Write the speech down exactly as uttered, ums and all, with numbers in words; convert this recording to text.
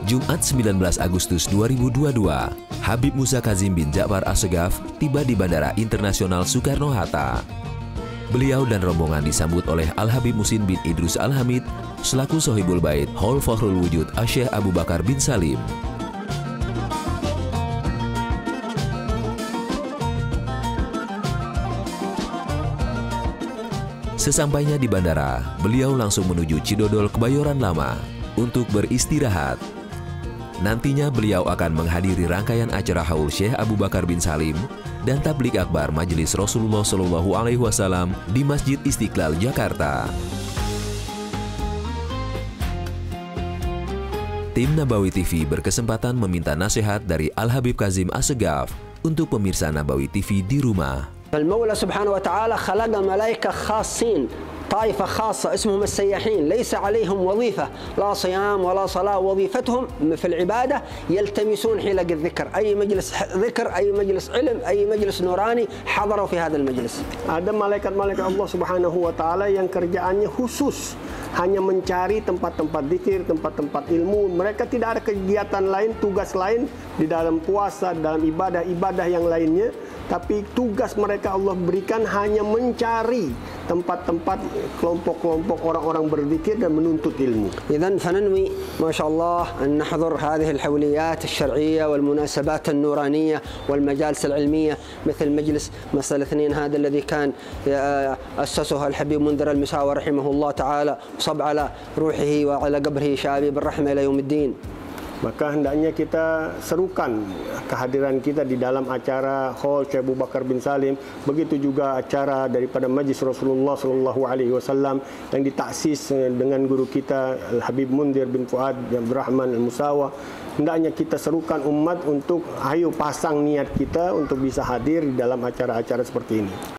Jumat sembilan belas Agustus dua ribu dua puluh dua, Habib Musa Kazim bin Ja'far Assegaf tiba di Bandara Internasional Soekarno-Hatta. Beliau dan rombongan disambut oleh Al-Habib Musin bin Idrus Al-Hamid selaku Sohibul Bait Haul Fakhrul Wujud Asy-Syaikh Abu Bakar bin Salim. Sesampainya di bandara, beliau langsung menuju Cidodol Kebayoran Lama untuk beristirahat. Nantinya beliau akan menghadiri rangkaian acara Haul Syekh Abu Bakar bin Salim dan Tablik Akbar Majelis Rasulullah Shallallahu Alaihi Wasallam di Masjid Istiqlal, Jakarta. Tim Nabawi T V berkesempatan meminta nasihat dari Al-Habib Kazim Assegaf untuk pemirsa Nabawi T V di rumah. Al-Mawla subhanahu wa ta'ala khalaqa malaika khasin طائفة خاصة اسمهم السياحين ليس عليهم وظيفة لا صيام ولا صلاة وظيفتهم في العبادة يلتمسون حلق الذكر أي مجلس ذكر أي مجلس علم أي مجلس نوراني حضروا في هذا المجلس. Ada malaikat-malaikat Allah Subhanahu wa taala yang kerjaannya khusus hanya mencari tempat-tempat zikir, tempat-tempat ilmu. Mereka tidak ada kegiatan lain, tugas lain di dalam puasa, dalam ibadah-ibadah yang lainnya. Tapi tugas mereka Allah berikan hanya mencari tempat-tempat kelompok-kelompok orang-orang berzikir dan menuntut ilmu. إذن فننوي ما شاء الله أن نحضر هذه الحوليات الشرعية والمناسبات النورانية والمجالس العلمية مثل مجلس مصر الاثنين هذا الذي كان أسسه الحبيب منذر المساوي رحمه الله تعالى وصب على روحه وعلى قبره شابي بالرحمة إلى يوم الدين. Maka hendaknya kita serukan kehadiran kita di dalam acara Haul Syekh Abu Bakar bin Salim, begitu juga acara daripada Majlis Rasulullah Shallallahu Alaihi Wasallam yang ditaksis dengan guru kita Al-Habib Mundir bin Fuad bin Abdurrahman Al-Musawa. Hendaknya kita serukan umat untuk ayo pasang niat kita untuk bisa hadir di dalam acara-acara seperti ini.